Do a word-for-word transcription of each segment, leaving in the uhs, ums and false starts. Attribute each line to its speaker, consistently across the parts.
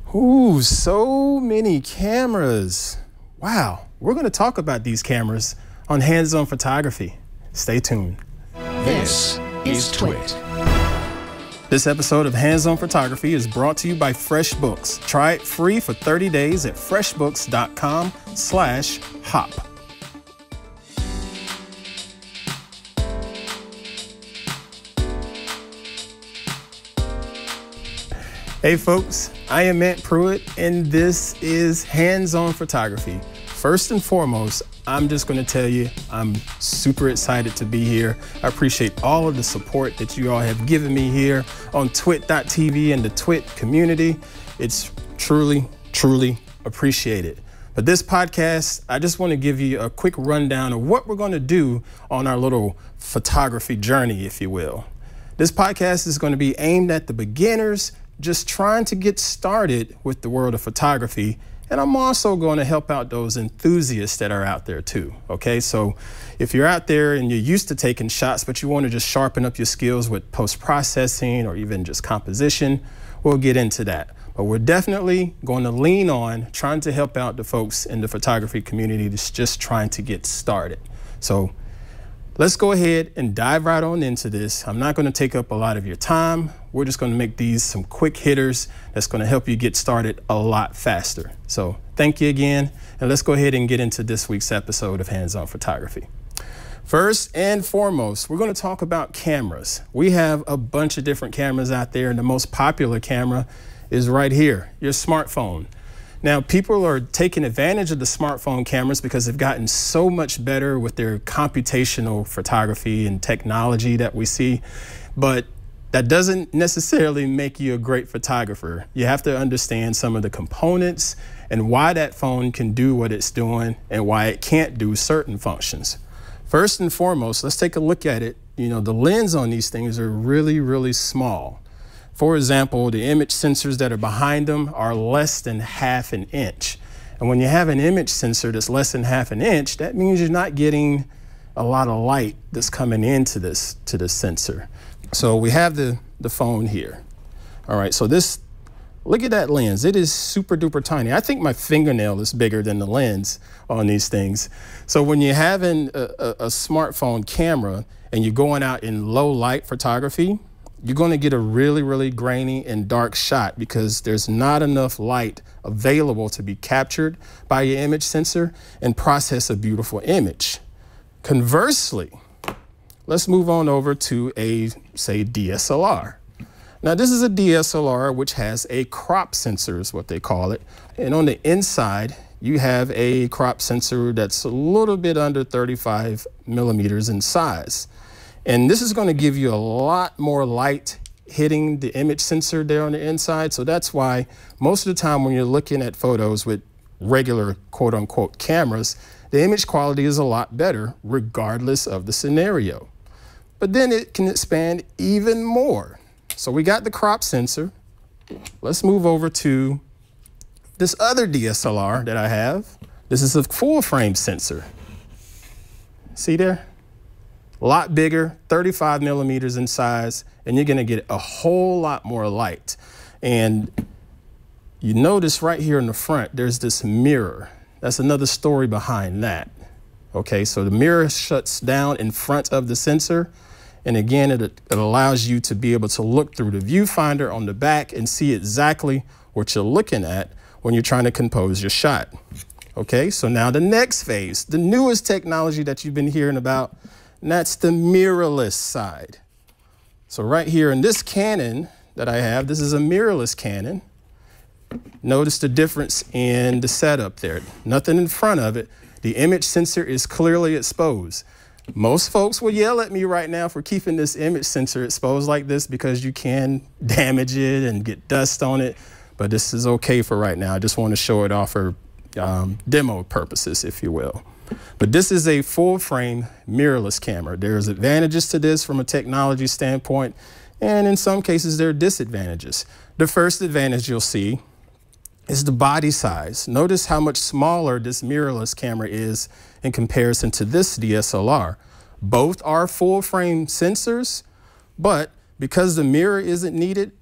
Speaker 1: Ooh, so many cameras. Wow, we're going to talk about these cameras on Hands-On Photography. Stay tuned.
Speaker 2: This is TWiT.
Speaker 1: This episode of Hands-On Photography is brought to you by FreshBooks. Try it free for thirty days at freshbooks.com slash hop. Hey folks, I am Pruitt, and this is Hands-On Photography. First and foremost, I'm just going to tell you I'm super excited to be here. I appreciate all of the support that you all have given me here on twit dot t v and the TWiT community. It's truly, truly appreciated. But this podcast, I just want to give you a quick rundown of what we're going to do on our little photography journey, if you will. This podcast is going to be aimed at the beginners just trying to get started with the world of photography. And I'm also going to help out those enthusiasts that are out there too, okay? So if you're out there and you're used to taking shots, but you want to just sharpen up your skills with post-processing or even just composition, we'll get into that. But we're definitely going to lean on trying to help out the folks in the photography community that's just trying to get started. So let's go ahead and dive right on into this. I'm not going to take up a lot of your time. We're just going to make these some quick hitters that's going to help you get started a lot faster. So thank you again, and let's go ahead and get into this week's episode of Hands-On Photography. First and foremost, we're going to talk about cameras. We have a bunch of different cameras out there, and the most popular camera is right here, your smartphone. Now, people are taking advantage of the smartphone cameras because they've gotten so much better with their computational photography and technology that we see, but that doesn't necessarily make you a great photographer. You have to understand some of the components and why that phone can do what it's doing and why it can't do certain functions. First and foremost, let's take a look at it. You know, the lens on these things are really, really small. For example, the image sensors that are behind them are less than half an inch. And when you have an image sensor that's less than half an inch, that means you're not getting a lot of light that's coming into this, to the sensor. So we have the, the phone here. All right, so this, look at that lens. It is super duper tiny. I think my fingernail is bigger than the lens on these things. So when you're having a, a, a smartphone camera and you're going out in low light photography, you're going to get a really, really grainy and dark shot because there's not enough light available to be captured by your image sensor and process a beautiful image. Conversely, let's move on over to a, say, D S L R. Now, this is a D S L R which has a crop sensor is what they call it. And on the inside, you have a crop sensor that's a little bit under thirty-five millimeters in size. And this is going to give you a lot more light hitting the image sensor there on the inside. So that's why most of the time when you're looking at photos with regular quote unquote cameras, the image quality is a lot better regardless of the scenario. But then it can expand even more. So we got the crop sensor. Let's move over to this other D S L R that I have. This is a full frame sensor. See there? A lot bigger, thirty-five millimeters in size, and you're gonna get a whole lot more light. And you notice right here in the front, there's this mirror. That's another story behind that. Okay, so the mirror shuts down in front of the sensor. And again, it, it allows you to be able to look through the viewfinder on the back and see exactly what you're looking at when you're trying to compose your shot. Okay, so now the next phase, the newest technology that you've been hearing about, and that's the mirrorless side. So right here in this Canon that I have, this is a mirrorless Canon. Notice the difference in the setup there. Nothing in front of it. The image sensor is clearly exposed. Most folks will yell at me right now for keeping this image sensor exposed like this because you can damage it and get dust on it, but this is okay for right now. I just want to show it off for um, demo purposes, if you will. But this is a full frame mirrorless camera. There's advantages to this from a technology standpoint, and in some cases there are disadvantages. The first advantage you'll see is the body size. Notice how much smaller this mirrorless camera is in comparison to this D S L R. Both are full frame sensors, but because the mirror isn't needed,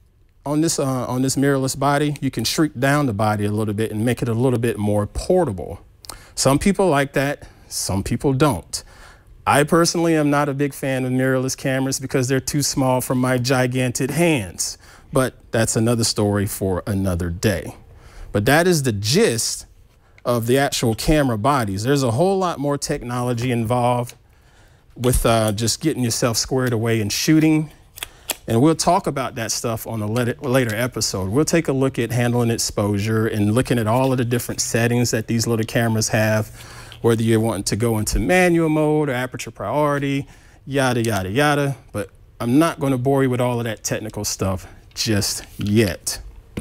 Speaker 1: on this, uh, on this mirrorless body, you can shrink down the body a little bit and make it a little bit more portable. Some people like that, some people don't. I personally am not a big fan of mirrorless cameras because they're too small for my gigantic hands, but that's another story for another day. But that is the gist of the actual camera bodies. There's a whole lot more technology involved with uh, just getting yourself squared away and shooting. And we'll talk about that stuff on a later episode. We'll take a look at handling exposure and looking at all of the different settings that these little cameras have, whether you're wanting to go into manual mode or aperture priority, yada, yada, yada. But I'm not going to bore you with all of that technical stuff just yet.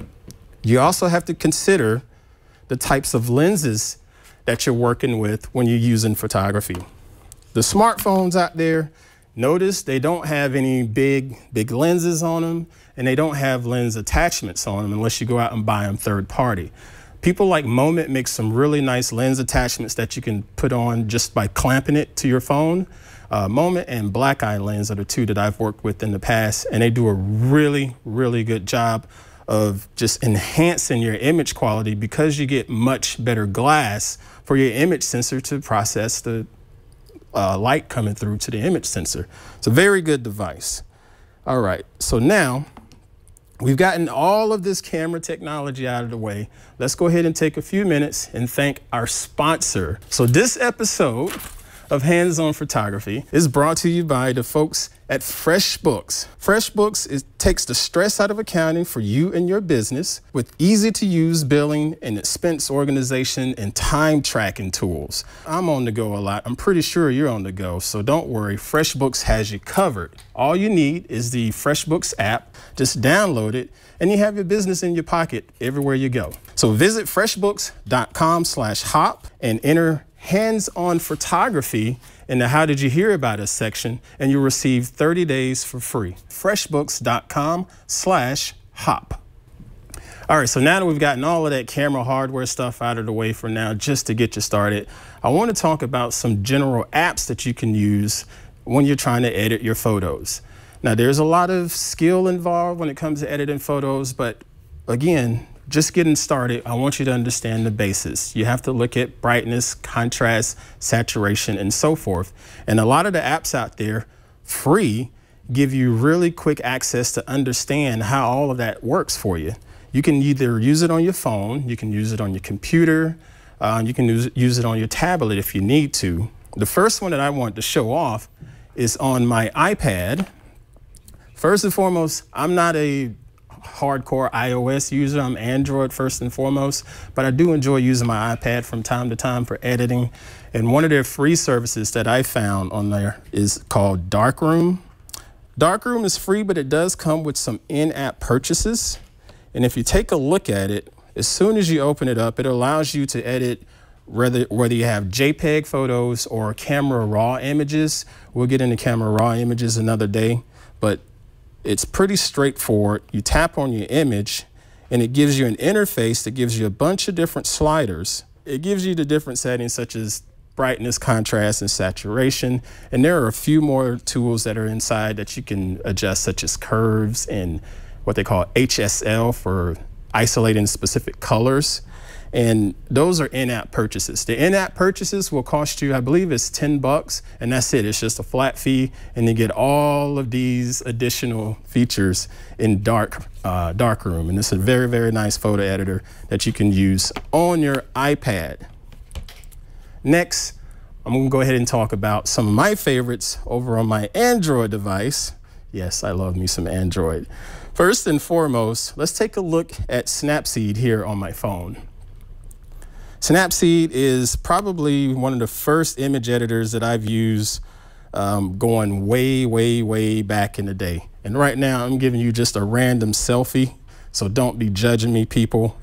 Speaker 1: You also have to consider the types of lenses that you're working with when you're using photography. The smartphones out there, notice they don't have any big, big lenses on them, and they don't have lens attachments on them unless you go out and buy them third party. People like Moment make some really nice lens attachments that you can put on just by clamping it to your phone. Uh, Moment and Black Eye Lens are the two that I've worked with in the past, and they do a really, really good job of just enhancing your image quality because you get much better glass for your image sensor to process the uh, light coming through to the image sensor. It's a very good device. All right, so now we've gotten all of this camera technology out of the way. Let's go ahead and take a few minutes and thank our sponsor. So this episode of Hands-On Photography is brought to you by the folks at FreshBooks. FreshBooks is, takes the stress out of accounting for you and your business with easy-to-use billing and expense organization and time tracking tools. I'm on the go a lot. I'm pretty sure you're on the go, so don't worry. FreshBooks has you covered. All you need is the FreshBooks app. Just download it, and you have your business in your pocket everywhere you go. So visit freshbooks.com slash hop and enter Hands-On Photography in the How Did You Hear About Us section, and you'll receive thirty days for free. freshbooks.com slash hop. All right, so now that we've gotten all of that camera hardware stuff out of the way for now, just to get you started, I want to talk about some general apps that you can use when you're trying to edit your photos. Now, there's a lot of skill involved when it comes to editing photos, but again, just getting started, I want you to understand the basics. You have to look at brightness, contrast, saturation, and so forth. And a lot of the apps out there, free, give you really quick access to understand how all of that works for you. You can either use it on your phone, you can use it on your computer, uh, you can use, use it on your tablet if you need to. The first one that I want to show off is on my iPad. First and foremost, I'm not a hardcore iOS user. I'm Android first and foremost, but I do enjoy using my iPad from time to time for editing. And one of their free services that I found on there is called Darkroom. Darkroom is free, but it does come with some in-app purchases. And if you take a look at it, as soon as you open it up, it allows you to edit whether, whether you have JPEG photos or camera raw images. We'll get into camera raw images another day, but it's pretty straightforward. You tap on your image and it gives you an interface that gives you a bunch of different sliders. It gives you the different settings such as brightness, contrast, and saturation. And there are a few more tools that are inside that you can adjust, such as curves and what they call H S L for isolating specific colors. And those are in-app purchases. The in-app purchases will cost you, I believe it's ten bucks, and that's it. It's just a flat fee, and you get all of these additional features in dark, uh, Darkroom. And it's a very, very nice photo editor that you can use on your iPad. Next, I'm gonna go ahead and talk about some of my favorites over on my Android device. Yes, I love me some Android. First and foremost, let's take a look at Snapseed here on my phone. Snapseed is probably one of the first image editors that I've used um, going way, way, way back in the day. And right now I'm giving you just a random selfie, so don't be judging me, people.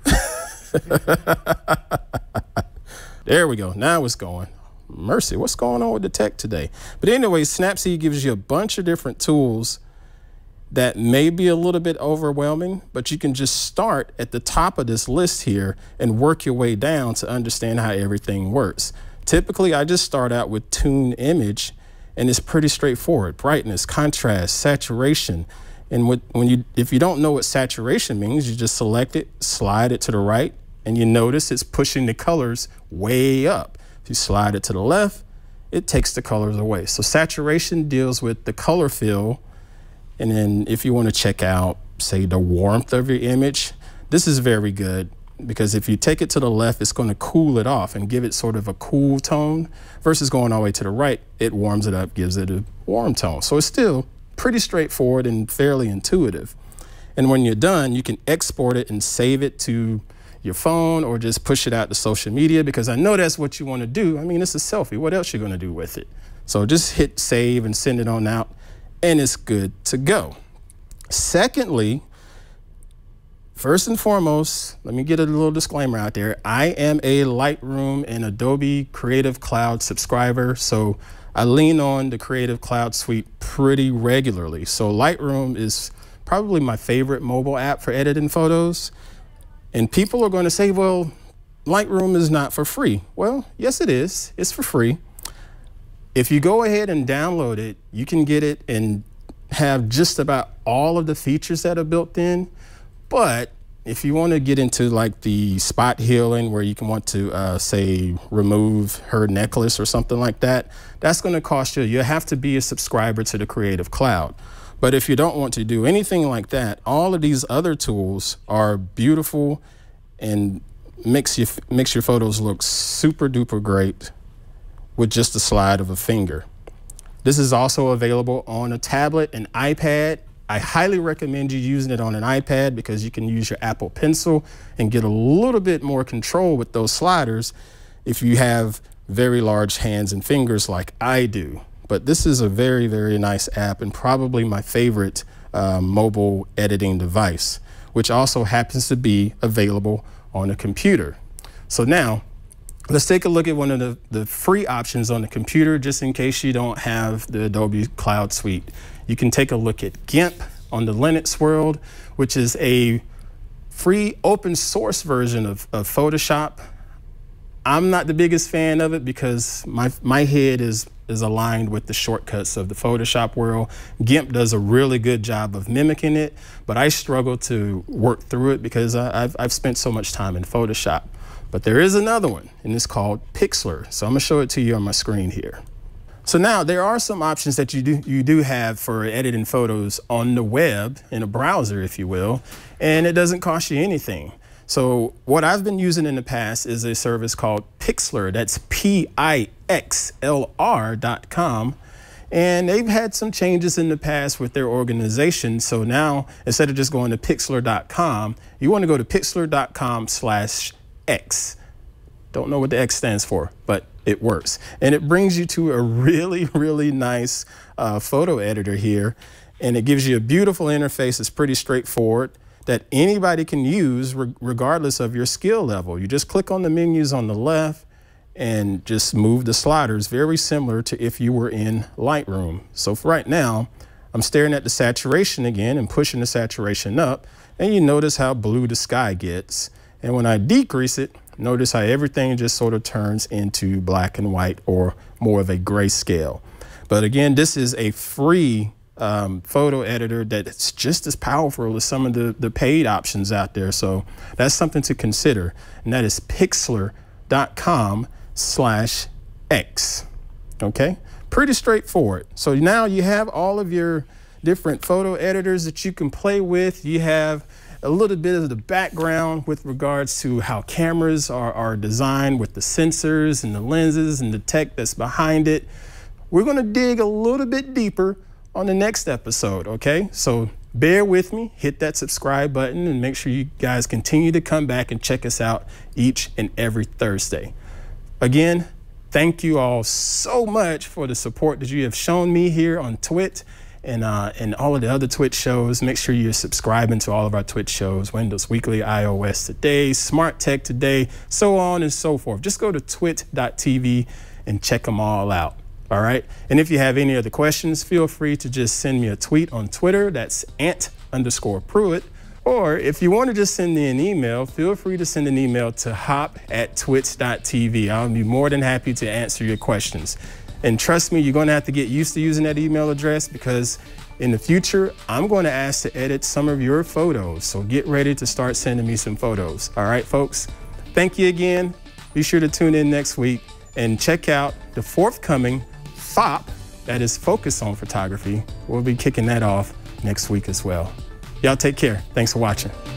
Speaker 1: There we go, now it's going. Mercy, what's going on with the tech today? But anyway, Snapseed gives you a bunch of different tools that may be a little bit overwhelming, but you can just start at the top of this list here and work your way down to understand how everything works. Typically, I just start out with tune image, and it's pretty straightforward. Brightness, contrast, saturation, And what, when you, if you don't know what saturation means, you just select it, slide it to the right, and you notice it's pushing the colors way up. If you slide it to the left, it takes the colors away. So saturation deals with the color fill. And then if you want to check out, say, the warmth of your image, this is very good, because if you take it to the left, it's going to cool it off and give it sort of a cool tone, versus going all the way to the right, it warms it up, gives it a warm tone. So it's still pretty straightforward and fairly intuitive. And when you're done, you can export it and save it to your phone, or just push it out to social media, because I know that's what you want to do. I mean, it's a selfie. What else are you going to do with it? So just hit save and send it on out, and it's good to go. Secondly, first and foremost, let me get a little disclaimer out there. I am a Lightroom and Adobe Creative Cloud subscriber, so I lean on the Creative Cloud suite pretty regularly. So Lightroom is probably my favorite mobile app for editing photos. And people are going to say, well, Lightroom is not for free. Well, yes, it is. It's for free. If you go ahead and download it, you can get it and have just about all of the features that are built in. But if you want to get into like the spot healing, where you can want to, uh, say, remove her necklace or something like that, that's going to cost you. You have to be a subscriber to the Creative Cloud. But if you don't want to do anything like that, all of these other tools are beautiful and makes you, makes your photos look super duper great with just the slide of a finger. This is also available on a tablet and iPad. I highly recommend you using it on an iPad, because you can use your Apple Pencil and get a little bit more control with those sliders if you have very large hands and fingers like I do. But this is a very, very nice app, and probably my favorite uh, mobile editing device, which also happens to be available on a computer. So now, let's take a look at one of the, the free options on the computer, just in case you don't have the Adobe Cloud Suite. You can take a look at GIMP on the Linux world, which is a free open source version of, of Photoshop. I'm not the biggest fan of it, because my, my head is, is aligned with the shortcuts of the Photoshop world. GIMP does a really good job of mimicking it, but I struggle to work through it because I, I've, I've spent so much time in Photoshop. But there is another one, and it's called Pixlr. So I'm gonna show it to you on my screen here. So now there are some options that you do, you do have for editing photos on the web, in a browser, if you will, and it doesn't cost you anything. So what I've been using in the past is a service called Pixlr. That's P I X L R dot com. And they've had some changes in the past with their organization. So now, instead of just going to Pixlr dot com, you want to go to Pixlr dot com slash X. Don't know what the X stands for, but it works. And it brings you to a really, really nice uh, photo editor here. And it gives you a beautiful interface. It's pretty straightforward, that anybody can use re regardless of your skill level. You just click on the menus on the left and just move the sliders, very similar to if you were in Lightroom. So for right now, I'm staring at the saturation again and pushing the saturation up, and you notice how blue the sky gets. And when I decrease it, notice how everything just sort of turns into black and white, or more of a grayscale. But again, this is a free Um, photo editor that's just as powerful as some of the, the paid options out there. So that's something to consider. And that is Pixlr dot com slash X. Okay, pretty straightforward. So now you have all of your different photo editors that you can play with. You have a little bit of the background with regards to how cameras are, are designed, with the sensors and the lenses and the tech that's behind it. We're going to dig a little bit deeper on the next episode, okay? So bear with me, hit that subscribe button, and make sure you guys continue to come back and check us out each and every Thursday. Again, thank you all so much for the support that you have shown me here on TWiT and, uh, and all of the other TWiT shows. Make sure you're subscribing to all of our TWiT shows: Windows Weekly, iOS Today, Smart Tech Today, so on and so forth. Just go to twit dot T V and check them all out. All right. And if you have any other questions, feel free to just send me a tweet on Twitter. That's ant underscore Pruitt. Or if you want to just send me an email, feel free to send an email to hop at twit dot T V. I'll be more than happy to answer your questions. And trust me, you're going to have to get used to using that email address, because In the future, I'm going to ask to edit some of your photos, so get ready to start sending me some photos. All right, folks? Thank you again. Be sure to tune in next week and check out the forthcoming F O P, that is Focus on Photography. We'll be kicking that off next week as well. Y'all take care. Thanks for watching.